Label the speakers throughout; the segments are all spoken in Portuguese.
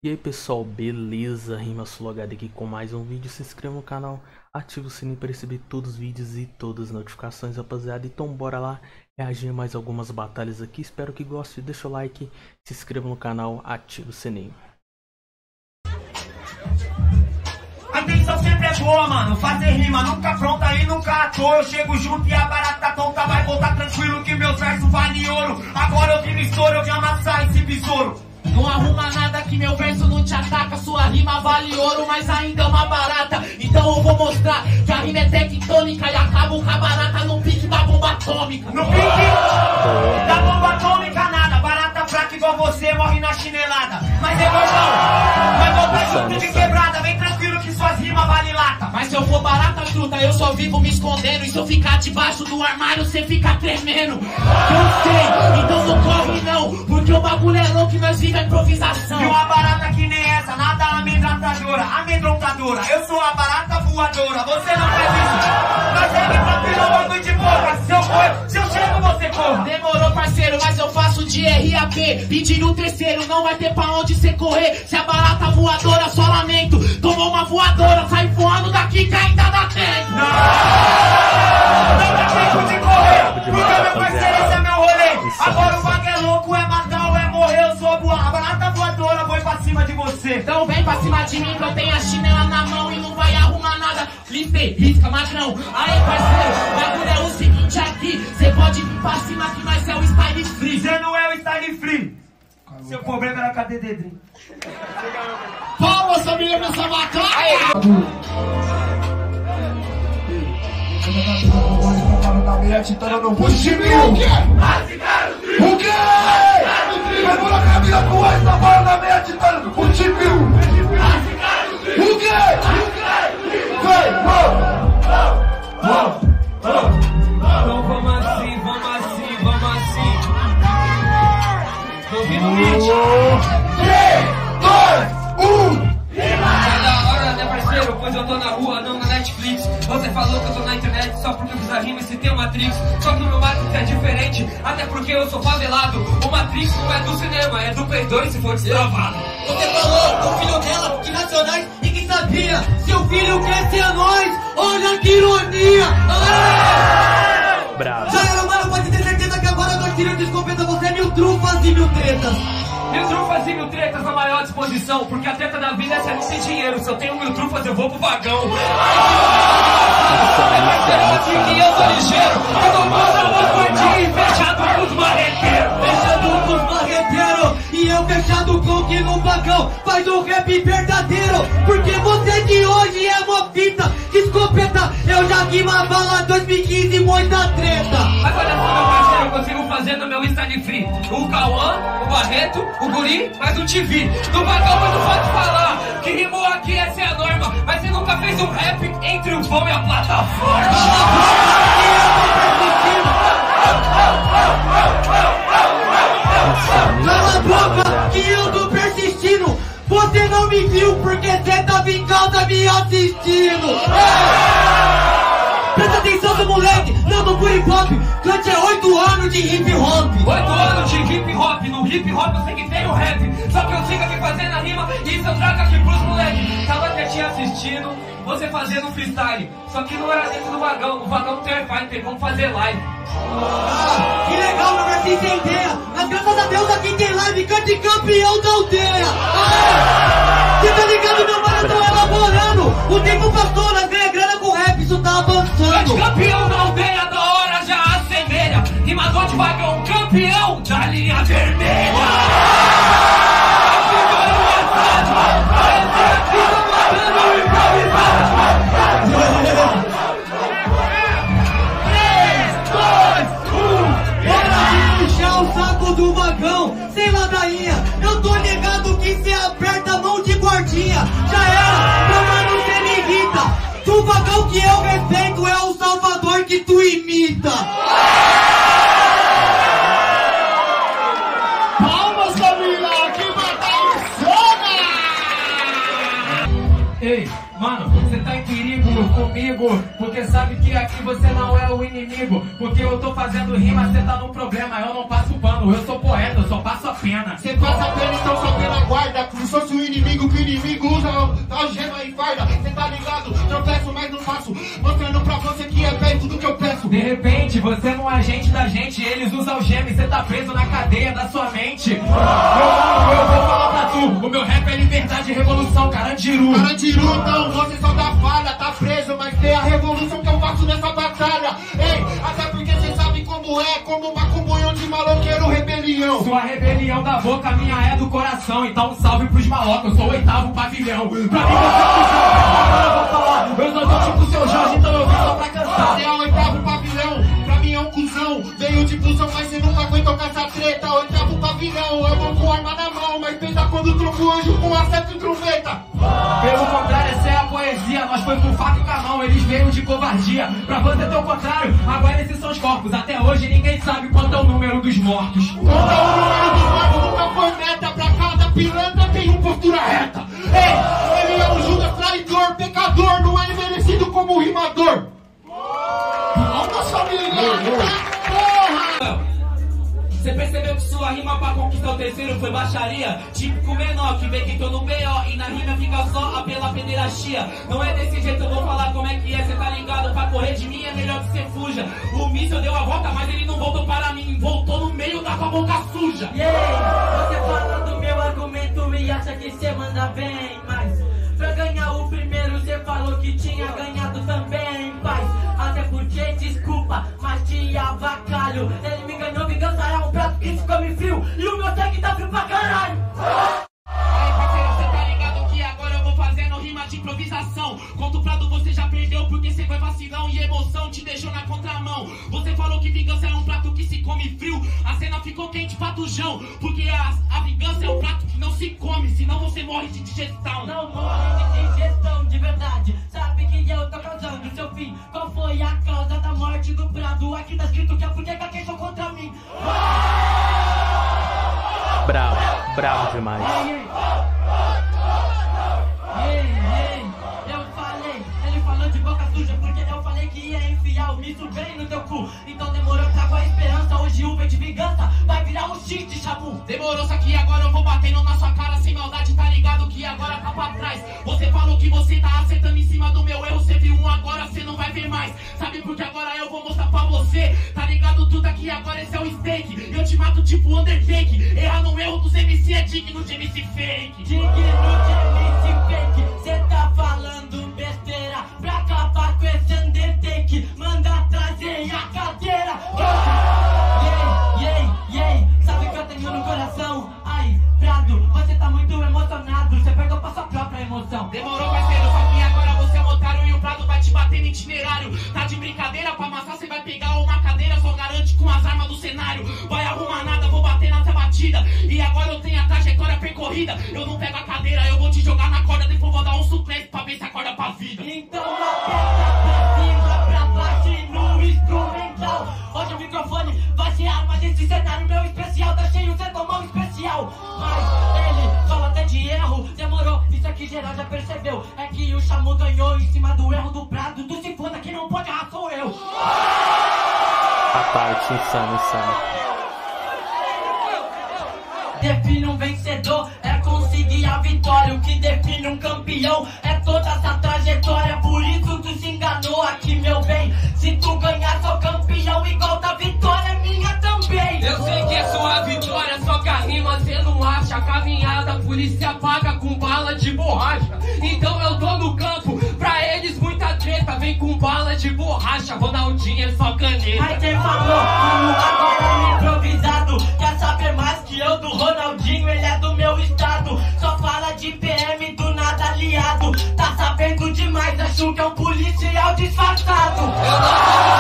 Speaker 1: E aí pessoal, beleza? RimaSoloHD aqui com mais um vídeo. Se inscreva no canal, ative o sininho para receber todos os vídeos e todas as notificações, rapaziada. Então bora lá reagir a mais algumas batalhas aqui. Espero que goste, deixa o like, se inscreva no canal, ative o sininho.
Speaker 2: A intenção sempre é boa, mano, fazer rima, nunca pronta e nunca à toa. Eu chego junto e a barata tonta vai voltar tranquilo que meus versos valem ouro. Agora eu vi no estouro, eu vi amassar esse besouro.
Speaker 3: Não arruma nada que meu verso não te ataca. Sua rima vale ouro, mas ainda é uma barata. Então eu vou mostrar que a rima é tectônica e acabo com a barata no pique da bomba atômica.
Speaker 2: No pique da bomba atômica nada, barata fraca igual você morre na chinelada. Mas é gordão, vai voltar junto de quebrada. Vem tranquilo que suas rimas vale lata.
Speaker 3: Mas se eu for barata truta, eu só vivo me escondendo. E se eu ficar debaixo do armário, cê fica tremendo. Eu sei, então não corre não, porque o bagulho é louco e nós vive a improvisação.
Speaker 2: E uma barata que nem essa, nada amedrontadora. Eu sou a barata voadora, você não faz isso. Mas segue tranquilo, bagulho de boca. Se eu chego, você corra.
Speaker 3: Demorou, parceiro, mas eu faço de RAP. Pedindo o terceiro, não vai ter pra onde cê correr. Se a barata voadora, só lamento. Tomou uma voadora, sai voando daqui que ainda dá tempo.
Speaker 2: Não dá tempo de correr, porque meu parceiro, esse é meu rolê. Agora o bagulho é louco, é matar ou é morrer. Eu sou a barata voadora, vou pra cima de você.
Speaker 3: Então vem pra cima de mim que eu tenho a chinela na mão e não vai arrumar nada. Listei, risca, magrão. Aí parceiro, o bagulho é o seguinte aqui. Cê pode vir pra cima que nós é o style free.
Speaker 2: Cê não é o style free. Seu problema era cadê Dedrim?
Speaker 3: Palmas, família, pra essa batalha!
Speaker 4: O quê? O quê? Vai por a camisa com essa bola na meia titana do futebol. O quê? Vai,
Speaker 2: Então vamos assim. Tô ouvindo o beat.
Speaker 4: 3, 2, 1.
Speaker 5: É da hora, né, parceiro? Pois eu tô na rua, não na Netflix. Você falou que eu tô na internet só porque eu fiz a rima e citei o Matrix. Só que o meu Matrix é diferente, até porque eu sou favelado. O Matrix não é do cinema, é do Play 2 se for destravado.
Speaker 3: Você falou com o filho dela, que Racionais, ninguém sabia. Seu filho quer ser nós, olha que ironia.
Speaker 1: Bravo.
Speaker 3: Já era, mano, pode ter certeza que agora nós tiramos de escopeta. Você é mil trufas e mil tretas.
Speaker 5: Mil trufas e mil tretas na maior disposição, porque a treta da vida é ser não ter dinheiro. Se eu tenho mil trufas, eu vou pro vagão. É parceiro assim que eu tô ligeiro. Eu tô passando os gordinhos fechado com os marreteiros.
Speaker 3: Fechado com os marreteiros e eu fechado com o que no vagão faz um rap verdadeiro. Porque você de hoje é uma fita de escopeta. Eu já vi uma bala 2015 e muita treta.
Speaker 5: Mas olha só, meu parceiro, eu consigo fazer no meu style free. O Cauã, o Barreto, o Guri, mas o TV. No vagão eu não pode falar que rimou aqui, essa é a norma. Mas você nunca fez um rap entre o vão e a plataforma.
Speaker 3: Cala a boca que eu tô persistindo. Você não me viu porque você tava em casa me assistindo. Presta atenção, seu moleque, não do hip hop. Cante é 8 anos de hip hop.
Speaker 5: 8 anos de hip hop, no hip hop eu sei que tem o rap. Só que eu sigo aqui fazendo a rima e isso eu trago aqui pros moleques. Tava até te assistindo, você fazendo freestyle. Só que não era dentro do vagão, no vagão tem Wi-Fi, vamos fazer live.
Speaker 3: Que legal, meu verso tem ideia. Mas graças a Deus aqui tem live, cante campeão da aldeia. Cê tá ligado, meu mano, eu tô elaborando. O tempo passou, nós ganha grana com rap, isso tá avançando.
Speaker 5: Campeão da aldeia, da hora já assemelha. Rimador de vagão, campeão da linha vermelha.
Speaker 3: Do vagão, sem ladainha. Eu tô ligado que cê aperta a mão de guardinha. Já era, meu mano, cê me irrita. Do vagão que eu respeito é o Salvador que tu imita. Palmas, família, que batalha!
Speaker 5: Ei, mano, você tá em perigo comigo, porque sabe que aqui você não é o inimigo. Porque eu tô fazendo rima, você tá no problema. Eu não passo pano, eu sou poeta, eu só passo a pena.
Speaker 4: Você passa a pena, então só pela guarda. Se fosse o inimigo ligo que o inimigo usa algema e farda. Cê tá ligado? Tropeço, mas não faço. Mostrando pra você que é bem tudo que eu peço.
Speaker 2: De repente, você não é agente da gente. Eles usam algema e cê tá preso na cadeia da sua mente. Eu vou falar pra tu. O meu rap é liberdade e revolução, Carandiru.
Speaker 4: Carandiru, então você só dá falha. Tá preso, mas tem a revolução que eu faço nessa batalha. Ei, até porque cê sabe como é. Como uma comunhão de maloqueiro rebelião.
Speaker 2: Sua rebelião da boca, minha é do coração. Então um salve pros malocos, eu sou o 8º pavilhão. Pra mim você agora eu vou falar. Eu não tô tipo o seu Jorge, então eu vim só pra cantar.
Speaker 4: Você é o 8º pavilhão, pra mim é um cuzão. Veio de busão, mas cê nunca aguentou com essa treta. 8º pavilhão, eu vou com arma na mão. Mas pensa quando troco anjo com acerto e trombeta.
Speaker 2: Pelo contrário, essa é a poesia. Nós foi com faca e com a mão, eles veio de covardia. Pra você ter o contrário, agora esses são os corpos. Até hoje ninguém sabe quanto é o número dos mortos.
Speaker 4: Quanto é o número dos mortos, nunca foi meta. Pra cada pilantra tem um postura reta. Ei, ele é um Judas traidor, pecador. Não é merecido como rimador. Vamos, família!
Speaker 2: Você percebeu que sua rima pra conquistar o terceiro foi baixaria? Típico menor que vê que tô no B.O. e na rima fica só a pela pederastia. Não é desse jeito, eu vou falar como é que é. Cê tá ligado? Pra correr de mim é melhor que cê fuja. O míssil deu a volta, mas ele não voltou para mim. Voltou no meio da tua boca suja.
Speaker 3: Yeah, você fala do meu argumento e acha que cê manda bem. Mas pra ganhar o primeiro cê falou que tinha ganhado também, paz. Até porque, desculpa, mas te avacalho. Ele me ganhou, vingança é um prato que se come frio. E o meu sangue tá frio pra caralho.
Speaker 2: Aí, parceiro, cê tá ligado que agora eu vou fazendo rima de improvisação. Conto o prato, você já perdeu porque cê foi vacilão e emoção te deixou na contramão. Você falou que vingança é um prato que se come frio. A cena ficou quente pra tujão. Porque a vingança é um prato que não se come, senão você morre de digestão.
Speaker 3: Não morre de digestão, de verdade. Sabe que eu tô causando seu fim. Qual foi a causa da morte do Prado? Aqui tá escrito que é porque caquejou contra mim.
Speaker 1: Bravo, bravo demais.
Speaker 3: Eu falei, ele falou de boca suja porque eu falei que ia enfiar o misto bem no teu cu. Então demorou, trago a esperança. Hoje Uber de vingança vai virar um X de chabu.
Speaker 2: Demorou, só que agora eu vou batendo na sua cara sem maldade, tá ligado que agora tá pra trás. Você falou que você tá acertando em cima do meu erro, você viu um agora, você não vai ver mais. Sabe porque agora eu vou mostrar pra você, tá ligado tudo aqui agora, esse é o steak. Eu te mato tipo Undertake, errar no erro dos MC é digno de MC fake.
Speaker 3: Digno de MC fake, cê tá falando besteira. Pra acabar com esse Undertake, manda trazer a cadeira. Sabe que eu tenho no coração? Ai, Prado, você tá muito emocionado. Você perdeu pra sua própria emoção.
Speaker 2: Demorou, parceiro, só que agora você é um otário e o Prado vai te bater no itinerário. Tá de brincadeira, pra amassar você vai pegar uma cadeira. Só garante com as armas do cenário. Vai arrumar nada, vou bater nessa batida. E agora eu tenho a trajetória percorrida. Eu não pego a cadeira, eu vou te jogar na corda. Depois vou dar um suplex pra ver se acorda pra vida.
Speaker 3: Então aperta pra cima, pra baixo e no instrumental. Hoje o microfone vai ser arma desse cenário. Meu especial tá cheio, cê tomou um especial. Mas ele fala até de erro. Demorou, isso aqui geral já percebeu. É que o Chamu ganhou em cima do erro do Prado. Tu se foda, que não pode errar, sou eu.
Speaker 1: A parte insano, insano.
Speaker 3: Define um vencedor, é conseguir a vitória. O que define um campeão é toda essa trajetória. Por isso tu se enganou aqui, meu bem. Se tu ganhar, sou campeão igual da vitória, é minha também.
Speaker 5: Eu sei que é sua vitória, só que a rima cê não acha. A caminhada a polícia paga com bala de borracha. Então eu tô no campo, pra eles muita treta. Vem com bala de borracha, Ronaldinho é só caneta.
Speaker 3: Mas quem falou, agora é improvisado. Quer saber mais que eu do Ronaldinho, ele é do meu estado. Só fala de PM, do nada aliado. Tá sabendo demais, acho que é um policial disfarçado.
Speaker 5: Eu não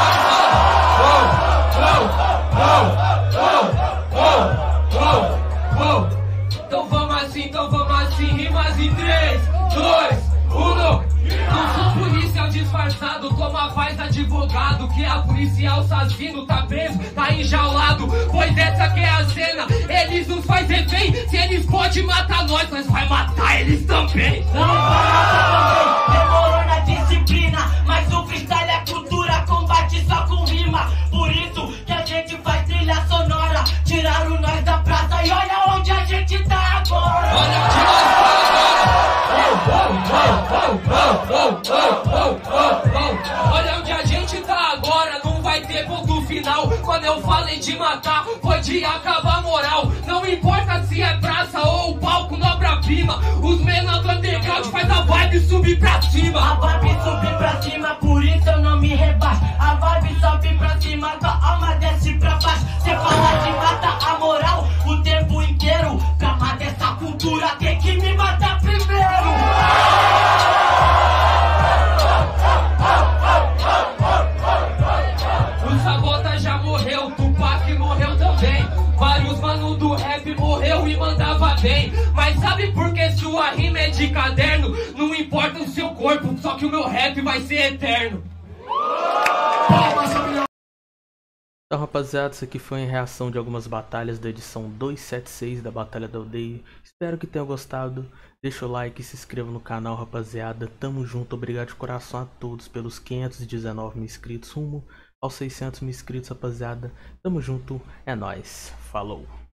Speaker 5: Então vamos assim, rimas em 3, 2, 1. Não sou policial disfarçado, toma paz advogado. Que a policial assassino tá preso, tá enjaulado. Pois essa que é a cena, eles nos faz refém. Se eles podem matar nós vai matar eles também.
Speaker 3: Não vai matar também, demorou na disciplina. Mas o freestyle é cultura, combate só com rima. Por isso que a gente faz trilha sonora. Tiraram nós da praça e olha onde a gente tá agora.
Speaker 5: Olha onde nós tá agora. eu falei de matar, foi de acabar a moral. Não importa se é praça ou palco no obra-prima, os menores do underground faz a vibe subir pra cima.
Speaker 3: A vibe subir pra cima, por isso eu não me rebaixo. A vibe sobe pra cima, tua alma desce pra baixo. Cê fala de matar a moral o tempo inteiro. Pra matar essa cultura tem que me matar primeiro.
Speaker 5: O Sabota já morreu, Tupac morreu também. Vários mano do rap morreu e mandava bem. Mas sabe por que sua rima é de caderno? Não importa o seu corpo, só que o meu rap vai ser eterno.
Speaker 1: Então, rapaziada, isso aqui foi em reação de algumas batalhas da edição 276 da Batalha da Aldeia. Espero que tenham gostado. Deixa o like e se inscreva no canal, rapaziada. Tamo junto, obrigado de coração a todos pelos 519 mil inscritos, rumo aos 600 mil inscritos, rapaziada. Tamo junto, é nóis, falou.